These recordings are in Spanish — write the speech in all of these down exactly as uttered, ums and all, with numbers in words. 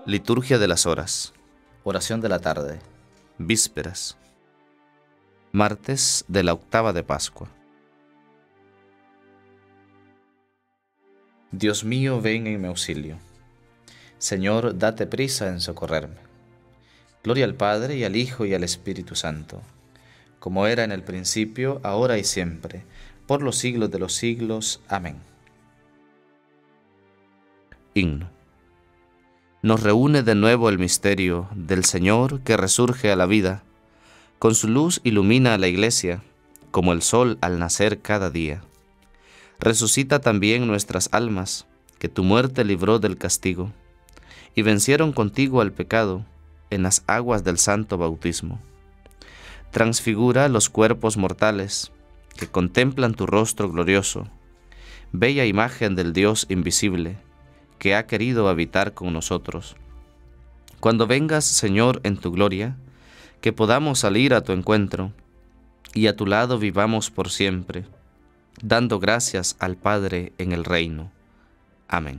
Liturgia de las horas. Oración de la tarde. Vísperas. Martes de la octava de Pascua. Dios mío, ven en mi auxilio. Señor, date prisa en socorrerme. Gloria al Padre, y al Hijo, y al Espíritu Santo, como era en el principio, ahora y siempre, por los siglos de los siglos. Amén. Himno. Nos reúne de nuevo el misterio del Señor que resurge a la vida. Con su luz ilumina a la Iglesia, como el sol al nacer cada día. Resucita también nuestras almas, que tu muerte libró del castigo, y vencieron contigo al pecado en las aguas del santo bautismo. Transfigura los cuerpos mortales, que contemplan tu rostro glorioso, bella imagen del Dios invisible, que ha querido habitar con nosotros. Cuando vengas, Señor, en tu gloria, que podamos salir a tu encuentro, y a tu lado vivamos por siempre, dando gracias al Padre en el reino. Amén.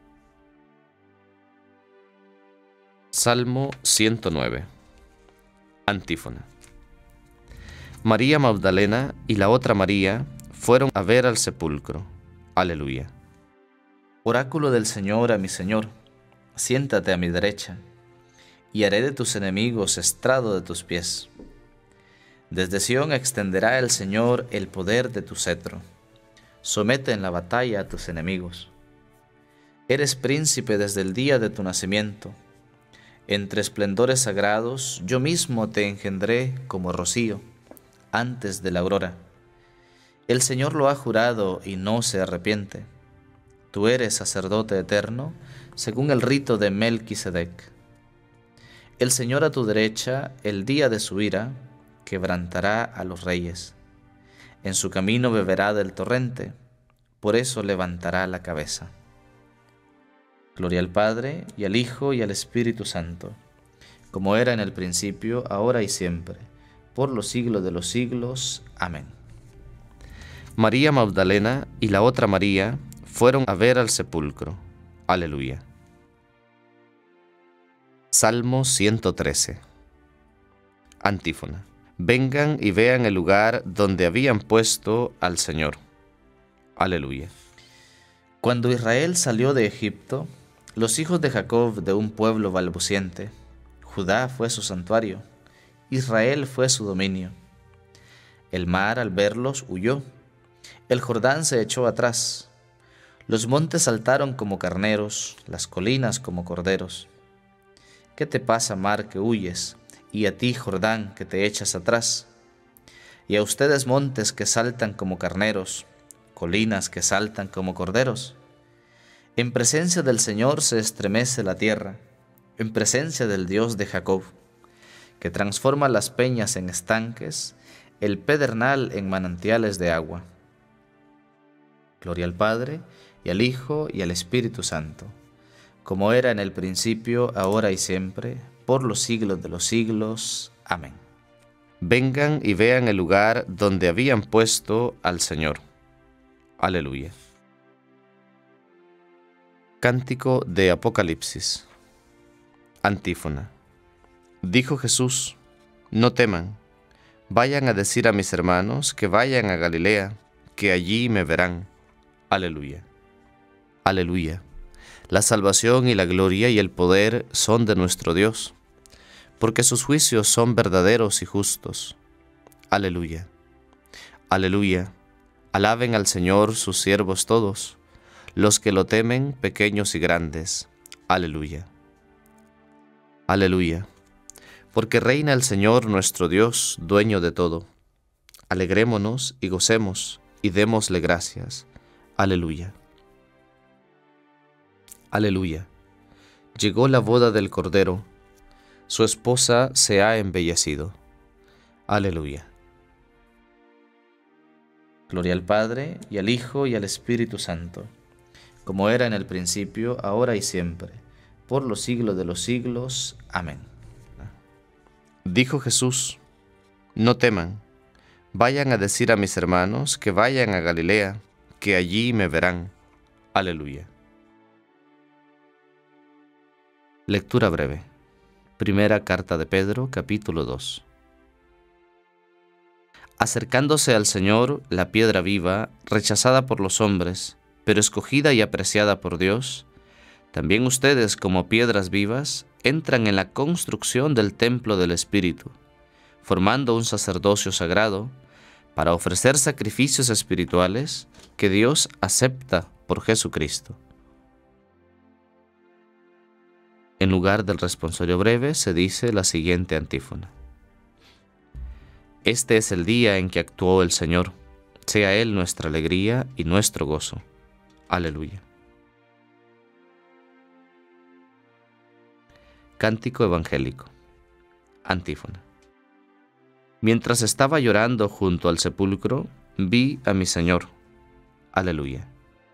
Salmo ciento nueve. Antífona. María Magdalena y la otra María fueron a ver al sepulcro. Aleluya. Oráculo del Señor a mi Señor, siéntate a mi derecha, y haré de tus enemigos estrado de tus pies. Desde Sión extenderá el Señor el poder de tu cetro. Somete en la batalla a tus enemigos. Eres príncipe desde el día de tu nacimiento. Entre esplendores sagrados yo mismo te engendré como rocío, antes de la aurora. El Señor lo ha jurado y no se arrepiente. Tú eres sacerdote eterno, según el rito de Melquisedec. El Señor a tu derecha, el día de su ira, quebrantará a los reyes. En su camino beberá del torrente, por eso levantará la cabeza. Gloria al Padre, y al Hijo, y al Espíritu Santo, como era en el principio, ahora y siempre, por los siglos de los siglos. Amén. María Magdalena y la otra María fueron a ver al sepulcro. Aleluya. Salmo ciento trece. Antífona. Vengan y vean el lugar donde habían puesto al Señor. Aleluya. Cuando Israel salió de Egipto, los hijos de Jacob de un pueblo balbuciente, Judá fue su santuario, Israel fue su dominio. El mar al verlos huyó, el Jordán se echó atrás. Los montes saltaron como carneros, las colinas como corderos. ¿Qué te pasa, mar, que huyes? Y a ti, Jordán, que te echas atrás. Y a ustedes, montes que saltan como carneros, colinas que saltan como corderos. En presencia del Señor se estremece la tierra, en presencia del Dios de Jacob, que transforma las peñas en estanques, el pedernal en manantiales de agua. Gloria al Padre, y al Hijo, y al Espíritu Santo, como era en el principio, ahora y siempre, por los siglos de los siglos. Amén. Vengan y vean el lugar donde habían puesto al Señor. Aleluya. Cántico de Apocalipsis. Antífona. Dijo Jesús: no teman, vayan a decir a mis hermanos que vayan a Galilea, que allí me verán. Aleluya. Aleluya. La salvación y la gloria y el poder son de nuestro Dios, porque sus juicios son verdaderos y justos. Aleluya. Aleluya. Alaben al Señor sus siervos todos, los que lo temen, pequeños y grandes. Aleluya. Aleluya. Porque reina el Señor nuestro Dios, dueño de todo. Alegrémonos y gocemos, y démosle gracias. Aleluya. Aleluya. Llegó la boda del Cordero, su esposa se ha embellecido. Aleluya. Gloria al Padre, y al Hijo, y al Espíritu Santo, como era en el principio, ahora y siempre, por los siglos de los siglos. Amén. Dijo Jesús: no teman, vayan a decir a mis hermanos que vayan a Galilea, que allí me verán. Aleluya. Lectura breve. Primera carta de Pedro, capítulo dos. Acercándose al Señor, la piedra viva, rechazada por los hombres, pero escogida y apreciada por Dios, también ustedes, como piedras vivas, entran en la construcción del templo del Espíritu, formando un sacerdocio sagrado para ofrecer sacrificios espirituales que Dios acepta por Jesucristo. En lugar del responsorio breve se dice la siguiente antífona. Este es el día en que actuó el Señor, sea Él nuestra alegría y nuestro gozo. Aleluya. Cántico evangélico. Antífona. Mientras estaba llorando junto al sepulcro, vi a mi Señor. Aleluya.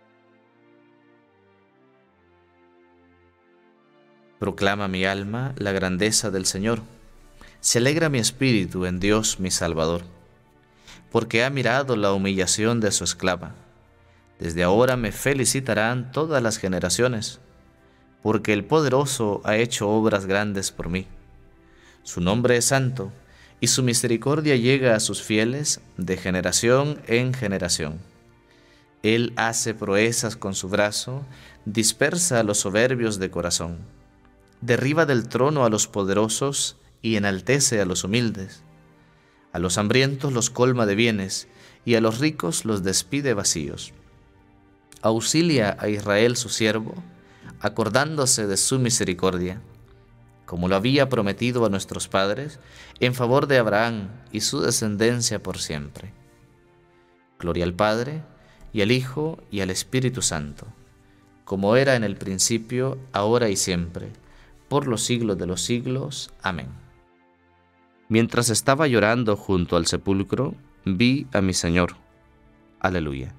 Proclama mi alma la grandeza del Señor. Se alegra mi espíritu en Dios mi Salvador, porque ha mirado la humillación de su esclava. Desde ahora me felicitarán todas las generaciones, porque el Poderoso ha hecho obras grandes por mí. Su nombre es santo, y su misericordia llega a sus fieles de generación en generación. Él hace proezas con su brazo, dispersa a los soberbios de corazón. Derriba del trono a los poderosos y enaltece a los humildes. A los hambrientos los colma de bienes y a los ricos los despide vacíos. Auxilia a Israel su siervo, acordándose de su misericordia, como lo había prometido a nuestros padres, en favor de Abraham y su descendencia por siempre. Gloria al Padre, y al Hijo, y al Espíritu Santo, como era en el principio, ahora y siempre, por los siglos de los siglos. Amén. Mientras estaba llorando junto al sepulcro, vi a mi Señor. Aleluya.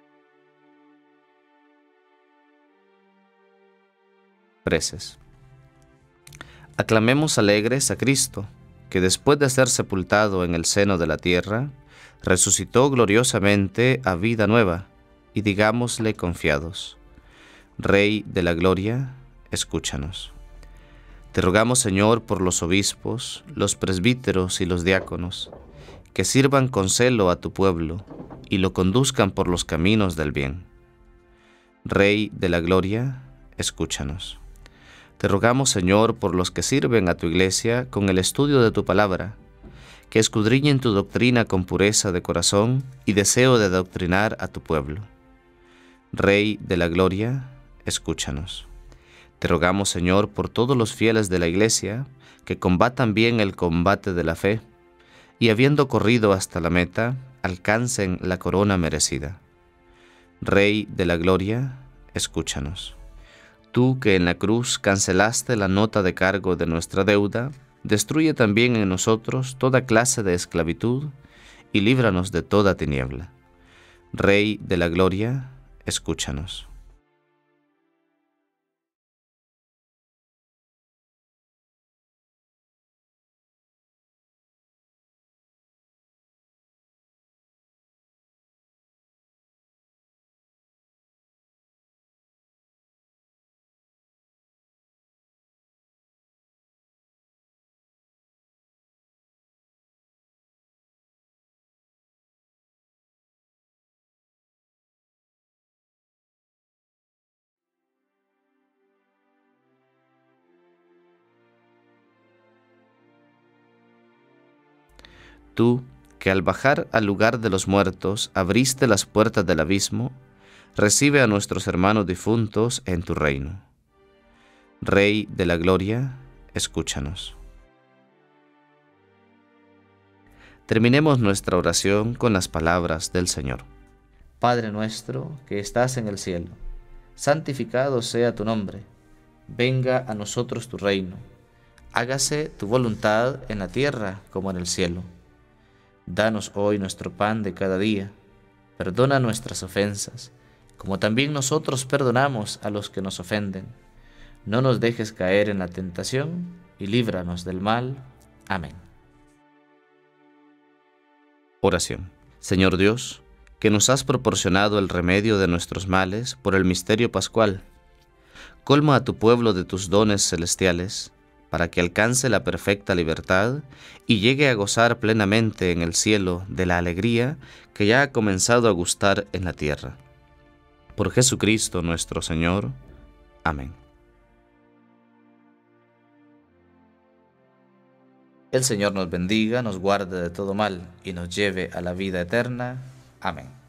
Preces. Aclamemos alegres a Cristo, que después de ser sepultado en el seno de la tierra, resucitó gloriosamente a vida nueva, y digámosle confiados: Rey de la gloria, escúchanos. Te rogamos, Señor, por los obispos, los presbíteros y los diáconos, que sirvan con celo a tu pueblo y lo conduzcan por los caminos del bien. Rey de la gloria, escúchanos. Te rogamos, Señor, por los que sirven a tu iglesia con el estudio de tu palabra, que escudriñen tu doctrina con pureza de corazón y deseo de adoctrinar a tu pueblo. Rey de la gloria, escúchanos. Te rogamos, Señor, por todos los fieles de la iglesia, que combatan bien el combate de la fe, y habiendo corrido hasta la meta, alcancen la corona merecida. Rey de la gloria, escúchanos. Tú que en la cruz cancelaste la nota de cargo de nuestra deuda, destruye también en nosotros toda clase de esclavitud y líbranos de toda tiniebla. Rey de la gloria, escúchanos. Tú, que al bajar al lugar de los muertos abriste las puertas del abismo, recibe a nuestros hermanos difuntos en tu reino. Rey de la gloria, escúchanos. Terminemos nuestra oración con las palabras del Señor. Padre nuestro, que estás en el cielo, santificado sea tu nombre. Venga a nosotros tu reino. Hágase tu voluntad en la tierra como en el cielo. Danos hoy nuestro pan de cada día. Perdona nuestras ofensas, como también nosotros perdonamos a los que nos ofenden. No nos dejes caer en la tentación, y líbranos del mal. Amén. Oración. Señor Dios, que nos has proporcionado el remedio de nuestros males por el misterio pascual, Colma a tu pueblo de tus dones celestiales, para que alcance la perfecta libertad y llegue a gozar plenamente en el cielo de la alegría que ya ha comenzado a gustar en la tierra. Por Jesucristo nuestro Señor. Amén. El Señor nos bendiga, nos guarde de todo mal y nos lleve a la vida eterna. Amén.